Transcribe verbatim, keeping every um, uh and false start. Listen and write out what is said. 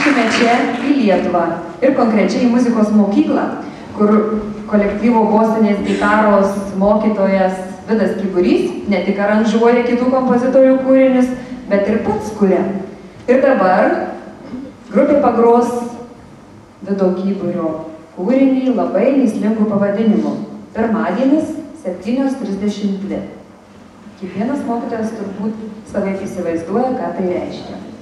Grįžkime čia į Lietuvą ir konkrečiai į muzikos mokyklą, kur kolektyvo bosinės gitaros mokytojas Vidas Kiburys ne tik aranžuoja kitų kompozitorių kūrinius, bet ir pats kuria. Ir dabar grupė pagros Vido Kiburio kūrinį labai mįslingu pavadinimu. Pirmadienis septynios trisdešimt dvi. Kiekvienas mokytojas turbūt savaip įsivaizduoja, ką tai reiškia.